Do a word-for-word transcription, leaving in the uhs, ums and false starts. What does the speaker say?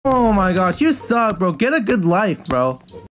Oh my gosh, you suck, bro. Get a good life, bro.